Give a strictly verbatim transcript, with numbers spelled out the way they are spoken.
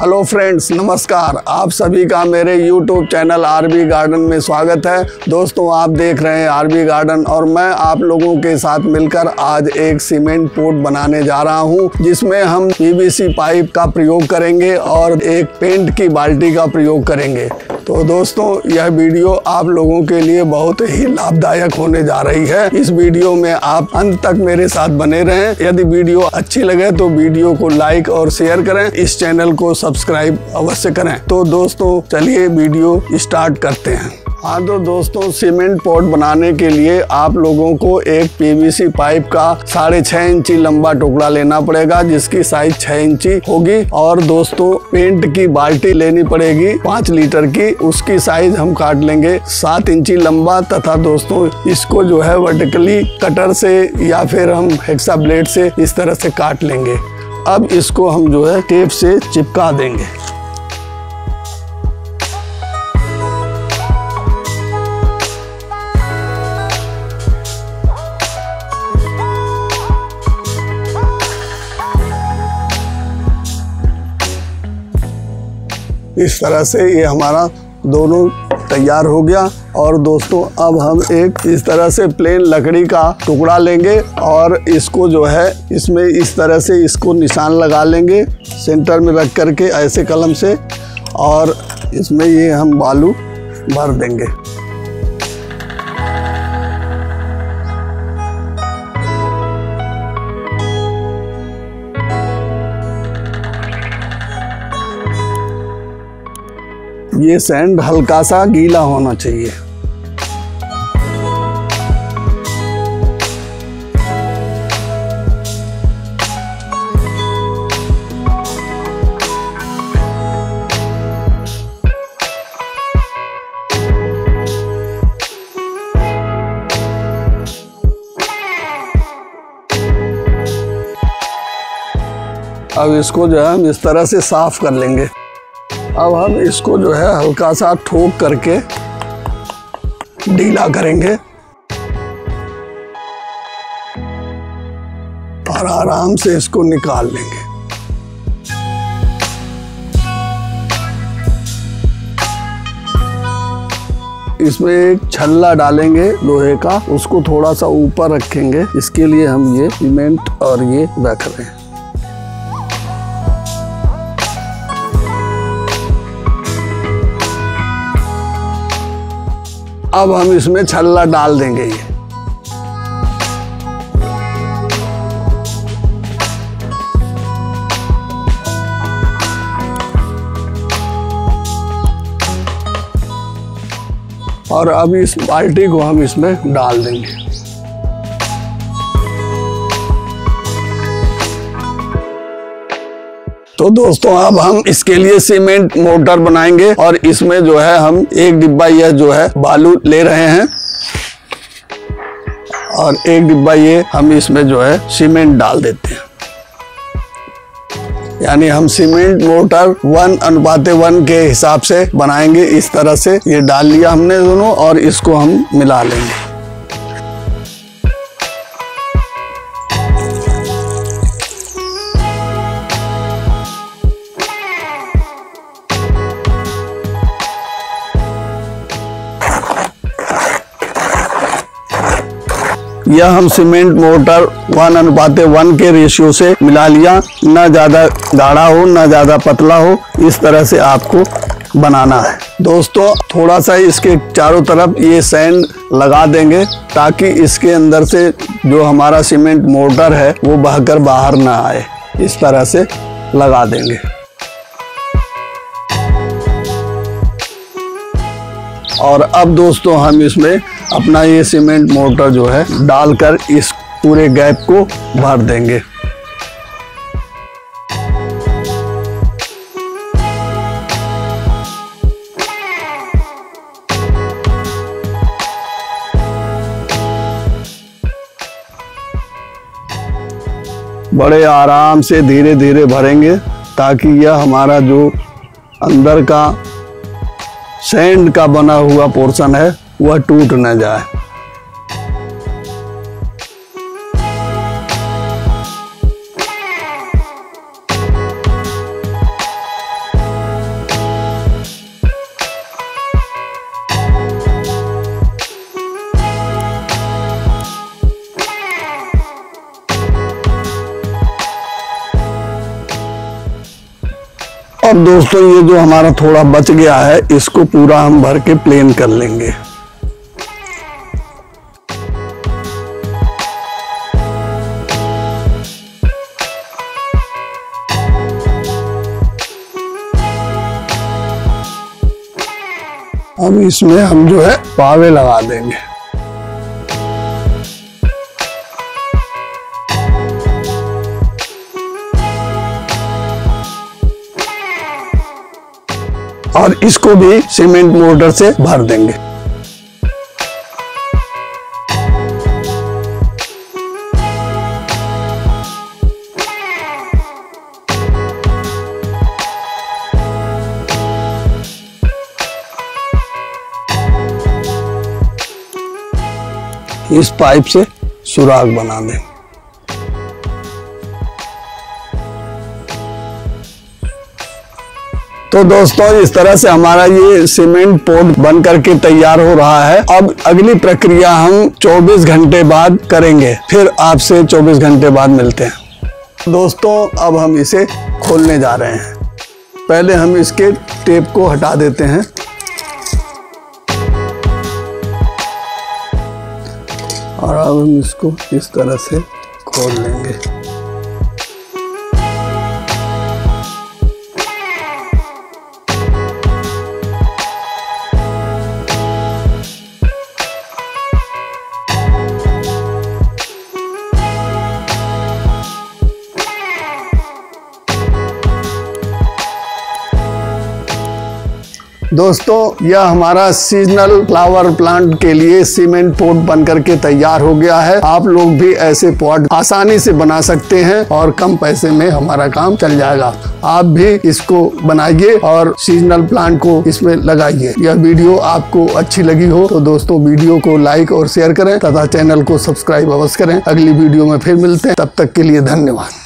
Hello friends, नमस्कार। आप सभी का मेरे यूट्यूब चैनल आरबी गार्डन में स्वागत है। दोस्तों, आप देख रहे हैं आरबी गार्डन और मैं आप लोगों के साथ मिलकर आज एक सीमेंट पोट बनाने जा रहा हूं, जिसमें हम पीवीसी पाइप का प्रयोग करेंगे और एक पेंट की बाल्टी का प्रयोग करेंगे। तो दोस्तों, यह वीडियो आप लोगों के लिए बहुत ही लाभदायक होने जा रही है। इस वीडियो में आप अंत तक मेरे साथ बने रहें। यदि वीडियो अच्छी लगे तो वीडियो को लाइक और शेयर करें। इस चैनल को सब्सक्राइब अवश्य करें। तो दोस्तों, चलिए वीडियो स्टार्ट करते हैं। हाँ तो दोस्तों, सीमेंट पॉट बनाने के लिए आप लोगों को एक पीवीसी पाइप का साढ़े छः इंची लंबा टुकड़ा लेना पड़ेगा, जिसकी साइज छः इंची होगी। और दोस्तों, पेंट की बाल्टी लेनी पड़ेगी पाँच लीटर की, उसकी साइज हम काट लेंगे सात इंची लंबा। तथा दोस्तों, इसको जो है वर्टिकली कटर से या फिर हम हेक्सा ब्लेड से इस तरह से काट लेंगे। अब इसको हम जो है टेप से चिपका देंगे। इस तरह से ये हमारा दोनों तैयार हो गया। और दोस्तों, अब हम एक इस तरह से प्लेन लकड़ी का टुकड़ा लेंगे और इसको जो है इसमें इस तरह से इसको निशान लगा लेंगे सेंटर में रख करके ऐसे कलम से, और इसमें ये हम बालू भर देंगे। ये सैंड हल्का सा गीला होना चाहिए। अब इसको जो है हम इस तरह से साफ कर लेंगे। अब हम इसको जो है हल्का सा ठोक करके ढीला करेंगे और आराम से इसको निकाल लेंगे। इसमें एक छल्ला डालेंगे लोहे का, उसको थोड़ा सा ऊपर रखेंगे। इसके लिए हम ये सीमेंट और ये रख रहे हैं। अब हम इसमें छल्ला डाल देंगे ये। और अब इस बाल्टी को हम इसमें डाल देंगे। तो दोस्तों, अब हम इसके लिए सीमेंट मोटर बनाएंगे और इसमें जो है हम एक डिब्बा यह जो है बालू ले रहे हैं और एक डिब्बा ये हम इसमें जो है सीमेंट डाल देते हैं। यानी हम सीमेंट मोटर वन अनुपाते वन के हिसाब से बनाएंगे। इस तरह से ये डाल लिया हमने दोनों और इसको हम मिला लेंगे। यह हम सीमेंट मोटर वन अनुपाते वन के रेशियो से मिला लिया। ना ज़्यादा गाढ़ा हो ना ज़्यादा पतला हो, इस तरह से आपको बनाना है। दोस्तों, थोड़ा सा इसके चारों तरफ ये सैंड लगा देंगे ताकि इसके अंदर से जो हमारा सीमेंट मोटर है वो बहकर बाहर ना आए। इस तरह से लगा देंगे। और अब दोस्तों, हम इसमें अपना ये सीमेंट मोटर जो है डालकर इस पूरे गैप को भर देंगे। बड़े आराम से धीरे धीरे भरेंगे ताकि यह हमारा जो अंदर का सैंड का बना हुआ पोर्शन है वह टूट न जाए। अब दोस्तों ये जो हमारा थोड़ा बच गया है इसको पूरा हम भर के प्लेन कर लेंगे। अब इसमें हम जो है पावे लगा देंगे। और इसको भी सीमेंट मोर्टार से भर देंगे। इस पाइप से सुराख बना दें। तो दोस्तों इस तरह से हमारा ये सीमेंट पोर्ट बन करके तैयार हो रहा है। अब अगली प्रक्रिया हम चौबीस घंटे बाद करेंगे, फिर आपसे चौबीस घंटे बाद मिलते हैं। दोस्तों अब हम इसे खोलने जा रहे हैं। पहले हम इसके टेप को हटा देते हैं और अब हम इसको इस तरह से खोल लेंगे। दोस्तों यह हमारा सीजनल फ्लावर प्लांट के लिए सीमेंट पॉट बन करके तैयार हो गया है। आप लोग भी ऐसे पॉट आसानी से बना सकते हैं और कम पैसे में हमारा काम चल जाएगा। आप भी इसको बनाइए और सीजनल प्लांट को इसमें लगाइए। यह वीडियो आपको अच्छी लगी हो तो दोस्तों वीडियो को लाइक और शेयर करें तथा चैनल को सब्सक्राइब अवश्य करें। अगली वीडियो में फिर मिलते हैं, तब तक के लिए धन्यवाद।